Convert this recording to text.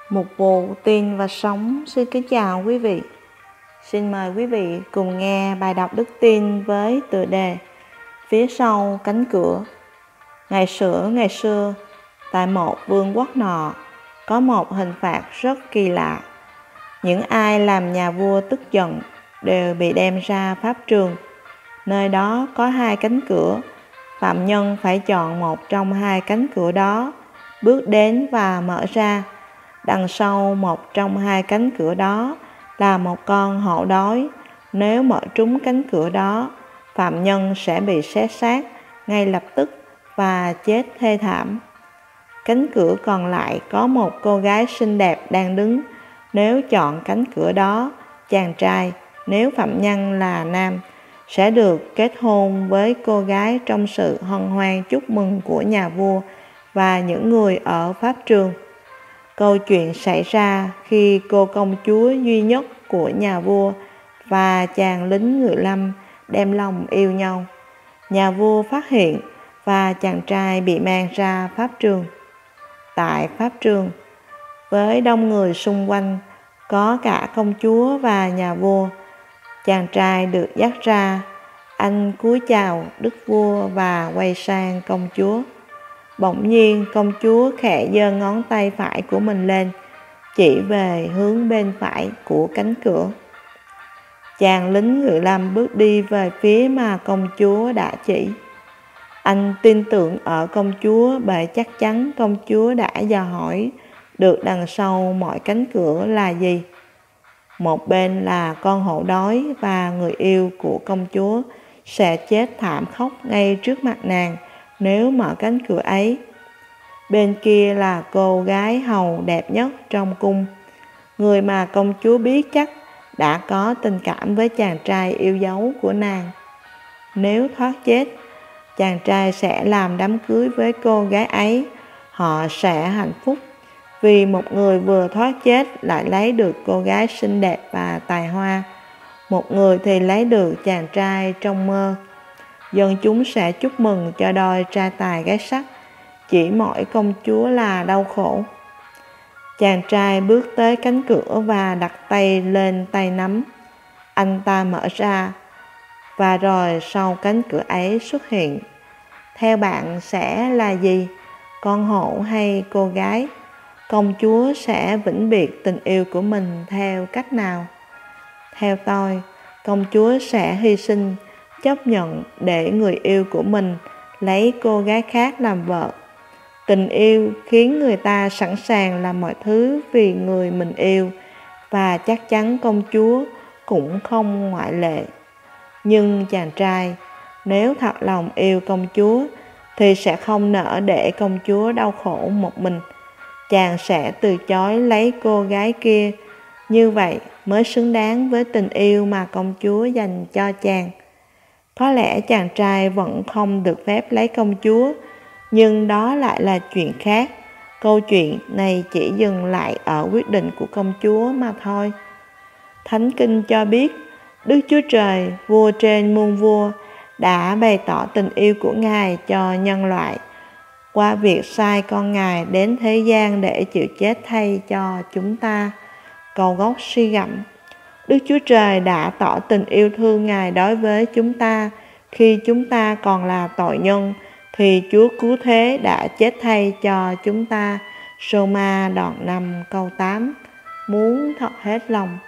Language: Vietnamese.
Mục vụ tin và sống xin kính chào quý vị. Xin mời quý vị cùng nghe bài đọc đức tin với tựa đề Phía sau cánh cửa. Ngày xưa, tại một vương quốc nọ, có một hình phạt rất kỳ lạ. Những ai làm nhà vua tức giận đều bị đem ra pháp trường. Nơi đó có 2 cánh cửa. Phạm nhân phải chọn một trong 2 cánh cửa đó, bước đến và mở ra. Đằng sau một trong 2 cánh cửa đó là một con hổ đói. Nếu mở trúng cánh cửa đó, phạm nhân sẽ bị xé xác ngay lập tức và chết thê thảm. Cánh cửa còn lại có một cô gái xinh đẹp đang đứng. Nếu chọn cánh cửa đó, chàng trai, nếu phạm nhân là nam, sẽ được kết hôn với cô gái trong sự hân hoan chúc mừng của nhà vua và những người ở pháp trường. Câu chuyện xảy ra khi cô công chúa duy nhất của nhà vua và chàng lính ngự lâm đem lòng yêu nhau. Nhà vua phát hiện và chàng trai bị mang ra pháp trường. Tại pháp trường, với đông người xung quanh, có cả công chúa và nhà vua, chàng trai được dắt ra. Anh cúi chào đức vua và quay sang công chúa. Bỗng nhiên công chúa khẽ giơ ngón tay phải của mình lên, chỉ về hướng bên phải của cánh cửa. Chàng lính ngự lâm bước đi về phía mà công chúa đã chỉ. Anh tin tưởng ở công chúa bởi chắc chắn công chúa đã dò hỏi được đằng sau mọi cánh cửa là gì. Một bên là con hổ đói và người yêu của công chúa sẽ chết thảm khốc ngay trước mặt nàng nếu mở cánh cửa ấy. Bên kia là cô gái hầu đẹp nhất trong cung, người mà công chúa biết chắc đã có tình cảm với chàng trai yêu dấu của nàng. Nếu thoát chết, chàng trai sẽ làm đám cưới với cô gái ấy. Họ sẽ hạnh phúc vì một người vừa thoát chết lại lấy được cô gái xinh đẹp và tài hoa. Một người thì lấy được chàng trai trong mơ. Dân chúng sẽ chúc mừng cho đôi trai tài gái sắc. Chỉ mỗi công chúa là đau khổ. Chàng trai bước tới cánh cửa và đặt tay lên tay nắm. Anh ta mở ra, và rồi sau cánh cửa ấy xuất hiện. Theo bạn sẽ là gì? Con hổ hay cô gái? Công chúa sẽ vĩnh biệt tình yêu của mình theo cách nào? Theo tôi, công chúa sẽ hy sinh, chấp nhận để người yêu của mình lấy cô gái khác làm vợ. Tình yêu khiến người ta sẵn sàng làm mọi thứ vì người mình yêu, và chắc chắn công chúa cũng không ngoại lệ. Nhưng chàng trai, nếu thật lòng yêu công chúa, thì sẽ không nỡ để công chúa đau khổ một mình. Chàng sẽ từ chối lấy cô gái kia. Như vậy mới xứng đáng với tình yêu mà công chúa dành cho chàng. Có lẽ chàng trai vẫn không được phép lấy công chúa, nhưng đó lại là chuyện khác. Câu chuyện này chỉ dừng lại ở quyết định của công chúa mà thôi. Thánh Kinh cho biết, Đức Chúa Trời, vua trên muôn vua, đã bày tỏ tình yêu của Ngài cho nhân loại qua việc sai con Ngài đến thế gian để chịu chết thay cho chúng ta. Câu gốc suy gẫm. Đức Chúa Trời đã tỏ tình yêu thương Ngài đối với chúng ta. Khi chúng ta còn là tội nhân, thì Chúa cứu thế đã chết thay cho chúng ta. Roma đoạn 5 câu 8. Muốn thật hết lòng,